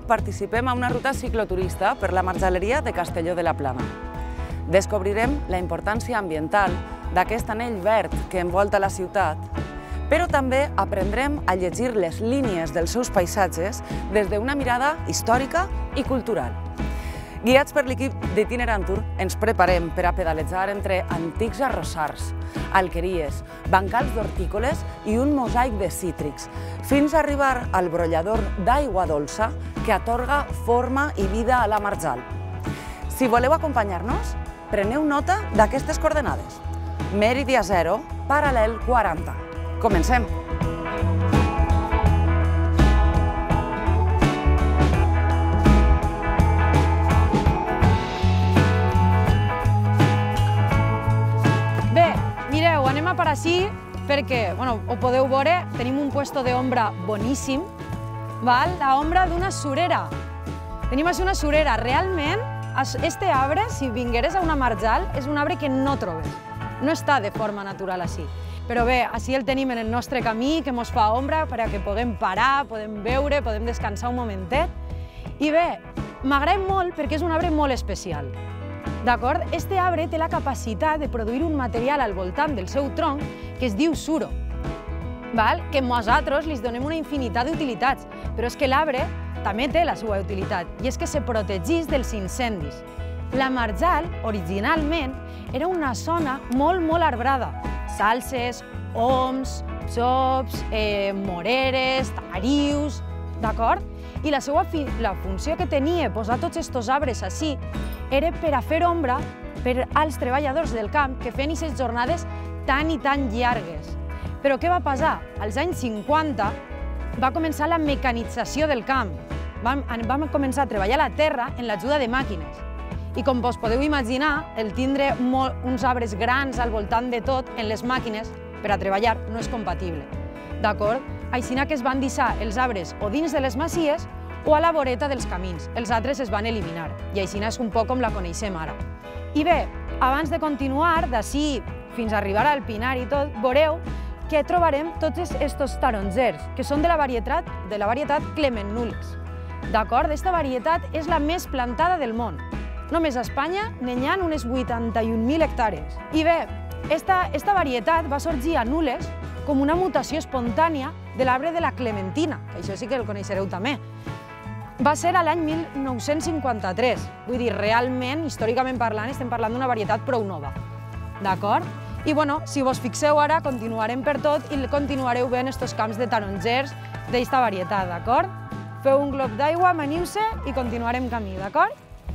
participem a una ruta cicloturista per la marjaleria de Castelló de la Plana. Descobrirem la importància ambiental d'aquest anell verd que envolta la ciutat, però també aprendrem a llegir les línies dels seus paisatges des d'una mirada històrica i cultural. Guiats per l'equip d'Itinerant Tour, ens preparem per a pedalejar entre antics arrossars, alqueries, bancals d'hortícoles i un mosaic de cítrics, fins a arribar al brollador d'aigua dolça que atorga forma i vida a la marjal. Si voleu acompanyar-nos, preneu nota d'aquestes coordenades. Mèridia 0, paral·lel 40. Comencem! Bé, mireu, anem a per ací perquè, ho podeu veure, tenim un puesto d'ombra boníssim, l'ombra d'una surera. Tenim així una surera. Realment, este arbre, si vingueres a una marjal, és un arbre que no trobes. No està de forma natural així. Però bé, així el tenim en el nostre camí, que ens fa ombra perquè puguem parar, podem veure, podem descansar un momentet. I bé, m'agrada molt perquè és un arbre molt especial. D'acord? Este arbre té la capacitat de produir un material al voltant del seu tronc que es diu suro, que nosaltres li donem una infinitat d'utilitats, però és que l'arbre també té la seva utilitat, i és que se protegeix dels incendis. La marjal, originalment, era una zona molt arbrada. Salses, oms, xops, moreres, tarius, d'acord? I la funció que tenia posar tots aquests arbres així era per a fer ombra per als treballadors del camp que feien aquestes jornades tan i tan llargues. Però què va passar? Als anys 50 va començar la mecanització del camp. Vam començar a treballar la terra en l'ajuda de màquines. I com vos podeu imaginar, el tindre uns arbres grans al voltant de tot en les màquines per a treballar no és compatible. D'acord? Així que es van deixar els arbres o dins de les masies o a la voreta dels camins. Els altres es van eliminar i així és un poc com la coneixem ara. I bé, abans de continuar, d'ací fins a arribar al Pinar i tot, veureu que trobarem tots aquests tarongers, que són de la varietat Clement Nuls. D'acord? Aquesta varietat és la més plantada del món. Només a Espanya n'hi ha unes 81.000 hectàrees. I bé, aquesta varietat va sorgir a Nules com una mutació espontània de l'arbre de la clementina, que això sí que el coneixereu també. Va ser a l'any 1953, vull dir, realment, històricament parlant, estem parlant d'una varietat prou nova. D'acord? I si vos fixeu ara, continuarem per tot i continuareu veient aquests camps de tarongers d'aquesta varietat, d'acord? Feu un glob d'aigua, maniu-se i continuarem camí, d'acord?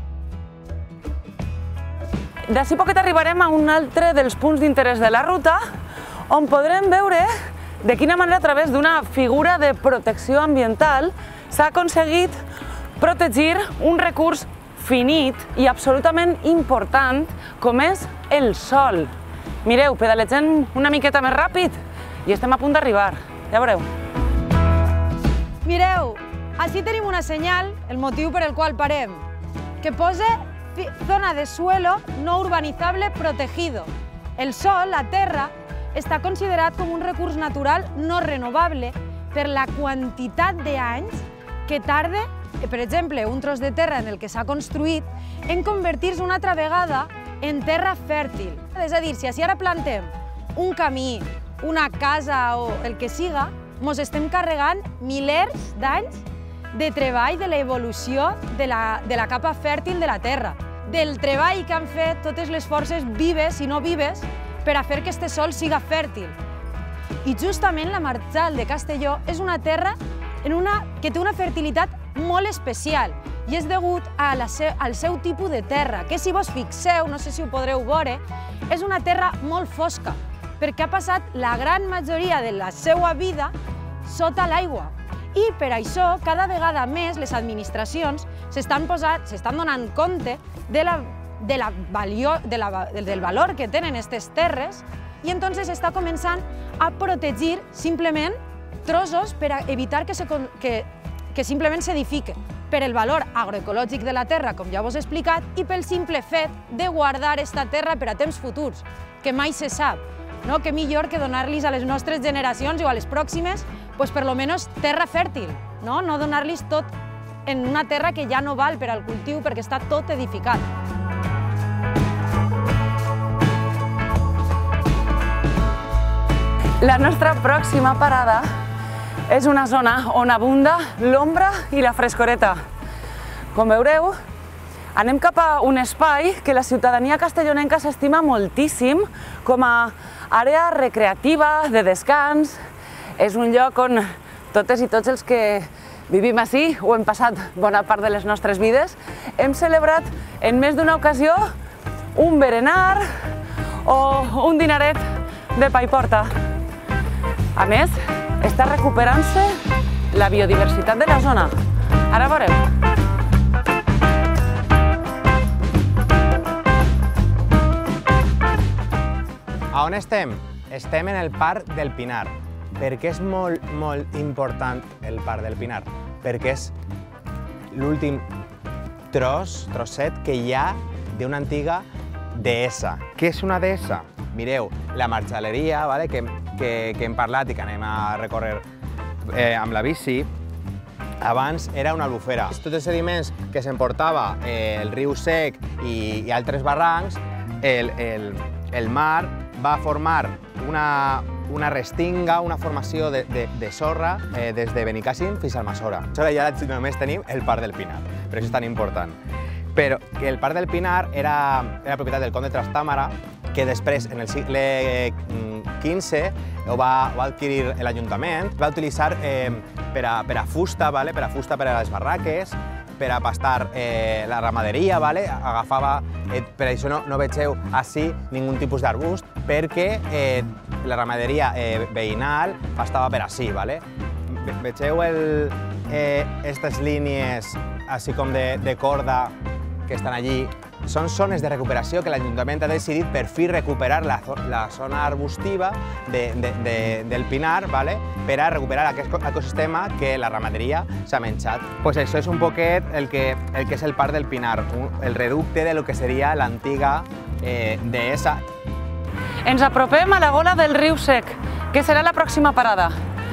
D'ací poquet arribarem a un altre dels punts d'interès de la ruta, on podrem veure de quina manera, a través d'una figura de protecció ambiental, s'ha aconseguit protegir un recurs finit i absolutament important com és el sol. Mireu, pedalegem una miqueta més ràpid i estem a punt d'arribar, ja veureu. Mireu, així tenim una senyal, el motiu per el qual parem, que posa zona de suelo no urbanizable protegido. El sol, la terra, està considerat com un recurs natural no renovable per la quantitat d'anys que tarda, per exemple, un tros de terra en el que s'ha construït, en convertir-se una altra vegada en terra fèrtil. És a dir, si ara plantem un camí, una casa o el que siga, ens estem carregant milers d'anys de treball de l'evolució de la capa fèrtil de la terra, del treball que han fet totes les forces vives i no vives per a fer que este sòl siga fèrtil. I justament la marjal de Castelló és una terra que té una fertilitat molt especial i és degut al seu tipus de terra, que si vos fixeu, no sé si ho podreu veure, és una terra molt fosca, perquè ha passat la gran majoria de la seva vida sota l'aigua. I per això, cada vegada més, les administracions s'estan donant compte del valor que tenen aquestes terres i entonces està començant a protegir simplement trossos per a evitar que simplement s'edifiquen, per el valor agroecològic de la terra, com ja vos he explicat, i pel simple fet de guardar aquesta terra per a temps futurs, que mai se sap. Que millor que donar-los a les nostres generacions o a les pròximes, per lo menos terra fèrtil, no donar-los tot en una terra que ja no val per al cultiu perquè està tot edificat. La nostra pròxima parada és una zona on abunda l'ombra i la frescoreta. Com veureu, anem cap a un espai que la ciutadania castellonenca s'estima moltíssim com a àrea recreativa, de descans. És un lloc on totes i tots els que vivim ací o hem passat bona part de les nostres vides hem celebrat en més d'una ocasió un berenar o un dinaret de pa i porta. A més, està recuperant-se la biodiversitat de la zona. Ara veurem. A on estem? Estem en el Parc del Pinar. Per què és molt important el Parc del Pinar? Perquè és l'últim trosset que hi ha d'una antiga deessa. Què és una deessa? Mireu, la marjaleria, que hem parlat i que anem a recórrer amb la bici, abans era una albufera. Tots els sediments que s'emportava el riu Sec i altres barrancs, el mar va formar una restinga, una formació de sorra des de Benicàssim fins a Almassora. Ara ja només tenim el Parc del Pinar, per això és tan important. Però el Parc del Pinar era propietat del comte de Trastàmara, que després, en el segle XV, ho va adquirir l'Ajuntament, va utilitzar per a fusta, per a les barraques, per a pastar la ramaderia, agafava, per això no vegeu ací ningú tipus d'arbust, perquè la ramaderia veïnal pastava per ací. Vegeu aquestes línies, així com de corda, que estan allí. Són zones de recuperació que l'Ajuntament ha decidit per fi recuperar la zona arbustiva del Pinar per a recuperar aquest ecosistema que la ramaderia s'ha menjat. Això és un poquet el que és el Parc del Pinar, el reducte de lo que seria l'antiga deessa. Ens apropem a la gola del riu Sec, que serà la pròxima parada.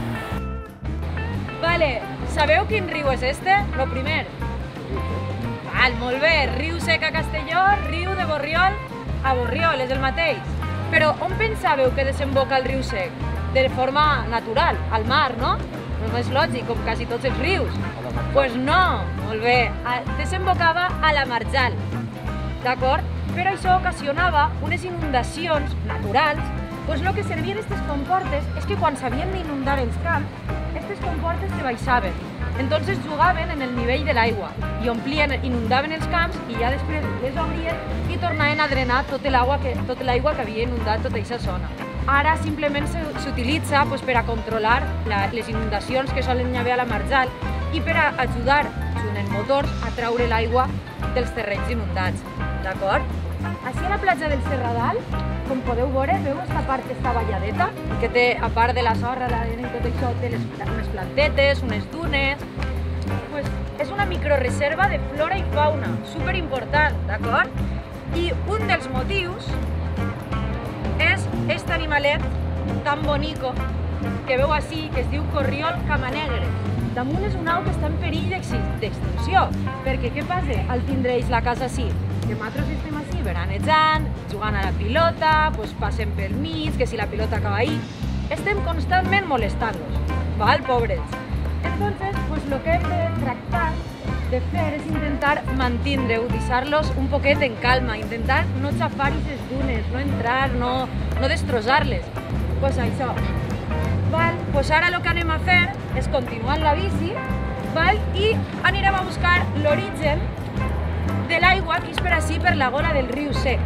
Vale, sabeu quin riu és este? Lo primer. Molt bé, riu Sec a Castelló, riu de Borriol a Borriol, és el mateix. Però on pensàveu que desemboca el riu Sec? De forma natural, al mar, no? No és lògic, com quasi tots els rius. Doncs no, molt bé, desembocava a la Marjal, d'acord? Però això ocasionava unes inundacions naturals. Doncs el que servien aquestes comportes és que quan s'havien d'inundar els camps, aquestes comportes se baixaven. Entonces jugaven en el nivell de l'aigua i omplien, inundaven els camps i ja després les obrien i tornaven a drenar tota l'aigua que havia inundat tota aquesta zona. Ara simplement s'utilitza per a controlar les inundacions que solen haver a la Marjal i per a ajudar, junt amb motors, a treure l'aigua dels terrenys inundats. D'acord? Així a la platja del Serradal, com podeu veure, veu aquesta part que està balladeta, que té, a part de la sorra, i tot això, té unes plantetes, unes dunes. És una microreserva de flora i fauna, superimportant, d'acord? I un dels motius és aquest animalet tan bonico que veu així, que es diu corriol camanegre. Damunt és una au que està en perill d'extinció, perquè què passa al tindre ells la casa així? Que nosaltres estem així veranejant, jugant a la pilota, passem pel mig, que si la pilota acaba ahí, estem constantment molestant-los, pobres. Entonces, lo que hem de tractar de fer és intentar mantindre-ho, deixar-los un poquet en calma, intentar no xafar aquestes dunes, no entrar, no destrossar-les. Això. Ara el que anem a fer és continuar la bici i anirem a buscar l'origen de l'aigua que és per ací, per la gola del riu Sec.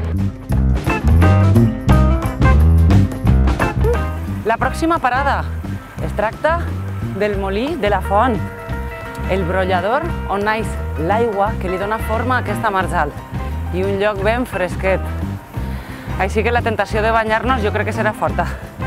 La pròxima parada es tracta del molí de la Font, el brollador on naix l'aigua que li dona forma a aquesta marjal i un lloc ben fresquet. Així que la tentació de banyar-nos jo crec que serà forta.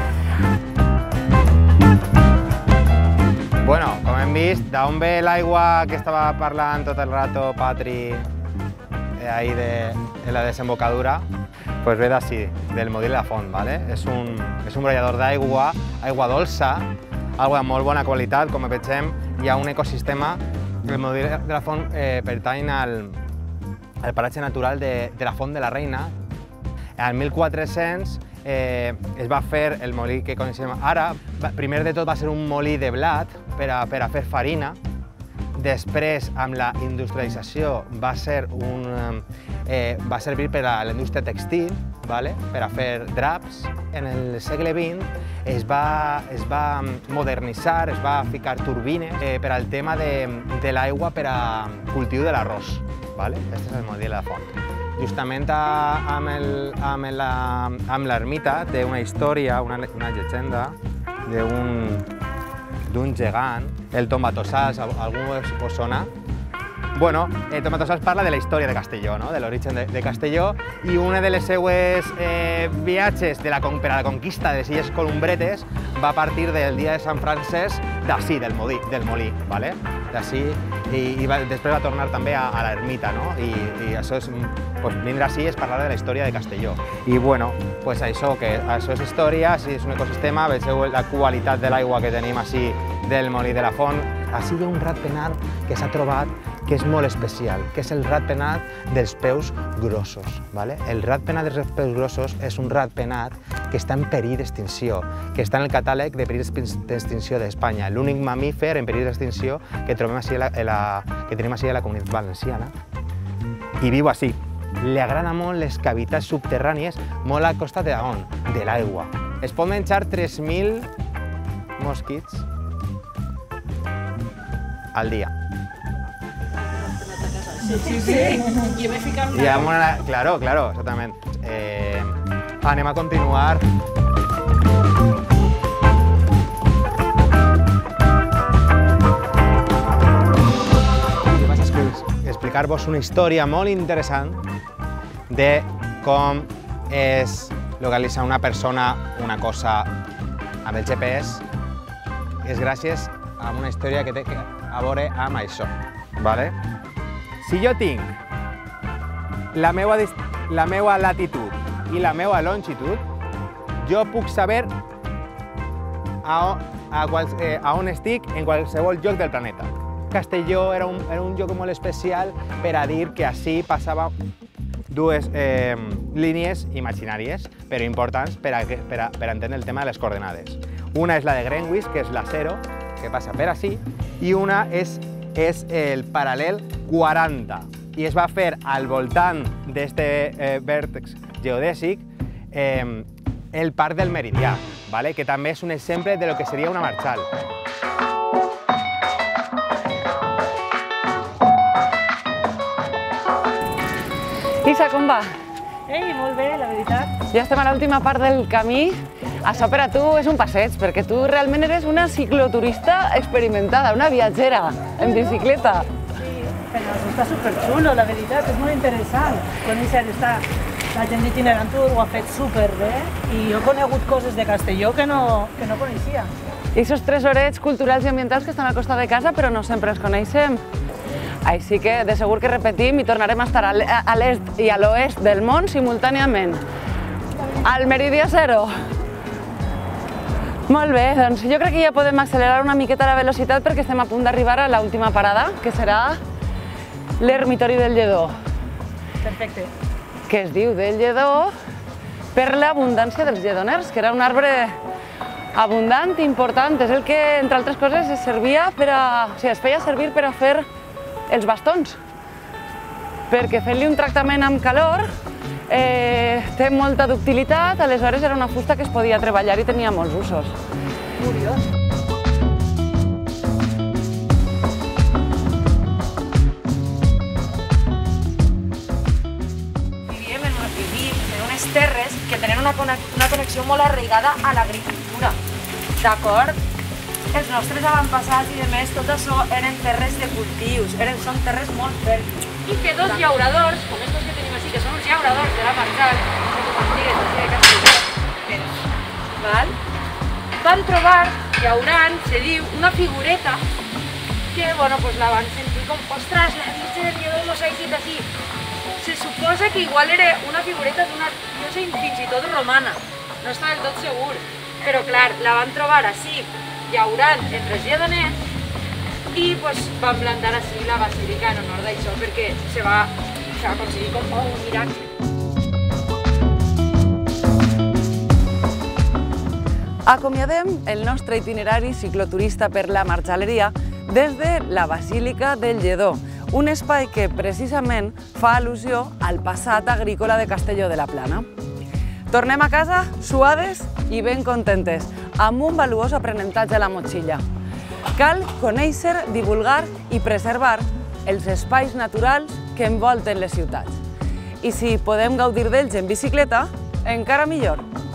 Bueno, com hem vist, d'on ve l'aigua que estava parlant tot el rato Patri ahí de la desembocadura? Pues ve d'ací, del molí de la Font, És un brollador d'aigua, aigua dolça, aigua de molt bona qualitat, com vegem, hi ha un ecosistema El molí de la Font pertany al paratge natural de la Font de la Reina. El 1400 es va fer el molí que coneixem ara. Primer de tot va ser un molí de blat per a fer farina. Després, amb la industrialització, va servir per a la indústria textil, per a fer draps. En el segle XX es va modernitzar, es va ficar turbines per al tema de l'aigua per a cultiu de l'arròs. Aquest és el molí de la Font. Justament amb l'ermita té una història, una llegenda d'un gegant, el Tombatossals, algú us sona? Bueno, el Tombatossals parla de la història de Castelló, de l'origen de Castelló, i una de les seues viatges per a la conquista de les Illes Columbretes va partir del dia de Sant Francesc d'ací, del molí, d'ací, i després va tornar també a l'ermita, i això és, vindre ací és parlar de la història de Castelló. I bueno, això és història, és un ecosistema, vegeu la qualitat de l'aigua que tenim ací del molí de la Font. Ací hi ha un ratpenat que s'ha trobat que és molt especial, que és el ratpenat dels peus grossos. El ratpenat dels peus grossos és un ratpenat que està en perill d'extinció, que està en el catàleg de perills d'extinció d'Espanya, l'únic mamífer en perill d'extinció que tenim ací a la Comunitat Valenciana, i viu ací. Li agrada molt les cavitats subterrànies, molt al costat de l'aigua. Es pot menjar 3.000 mosquits al dia. Sí. Jo m'he ficat una... Claro, exactament. Anem a continuar. Vaig explicar-vos una història molt interessant de com es localitza una persona, una cosa, amb el GPS. És gràcies a una història que té a veure amb això. Si jo tinc la meva latitud i la meva longitud, jo puc saber a on estic en qualsevol lloc del planeta. Castelló era un lloc molt especial per a dir que ací passava dues línies imaginàries, però importants per a entendre el tema de les coordenades. Una és la de Greenwich, que és la 0, que passa per ací, i una és el paral·lel 40, i es va fer al voltant d'aquest vèrtex geodèsic el parc del Meridià, que també és un exemple de lo que seria una marxal. Isa, com va? Ei, molt bé, la veritat. Ja estem a l'última part del camí. Això per a tu és un passeig, perquè tu realment eres una cicloturista experimentada, una viatgera en bicicleta. Sí, però està superxulo, la veritat, és molt interessant. Conèixer la gent d'Itinerant Tour ho ha fet superbé i jo he conegut coses de Castelló que no coneixia. I aquests tresorets culturals i ambientals que estan al costat de casa, però no sempre els coneixem. Així que de segur que repetim i tornarem a estar a l'est i a l'oest del món simultàniament. Al Meridià 0. Molt bé, doncs jo crec que ja podem accelerar una miqueta la velocitat perquè estem a punt d'arribar a l'última parada, que serà l'ermitori del Lledó. Perfecte. Que es diu del Lledó per l'abundància dels lledoners, que era un arbre abundant i important. És el que, entre altres coses, es feia servir per a fer els bastons, perquè fent-li un tractament amb calor té molta ductilitat, aleshores era una fusta que es podia treballar i tenia molts usos. Curiós. Vivim en unes terres que tenen una connexió molt arraigada a l'agricultura, d'acord? Els nostres avantpassats i demés, tot això eren terres de cultius, són terres molt fèrtils. I que dos llauradors, com estos que tenim així, que són uns llauradors de la Marxal, van trobar, llaurant, se diu, una figureta que, bueno, pues la van sentir com, ostres, la Virgen del Lledó mos ha dit així. Se suposa que igual era una figureta d'una, no sé, fins i tot romana, no està del tot segur, però clar, la van trobar així, llaurant entre els lledoners, i vam plantar així la basílica en honor d'això, perquè se va aconseguir com un miracle. Acomiadem el nostre itinerari cicloturista per la Marjaleria des de la Basílica del Lledó, un espai que precisament fa al·lusió al passat agrícola de Castelló de la Plana. Tornem a casa suades i ben contentes, amb un valuós aprenentatge a la motxilla. Cal conèixer, divulgar i preservar els espais naturals que envolten les ciutats. I si podem gaudir d'ells en bicicleta, encara millor.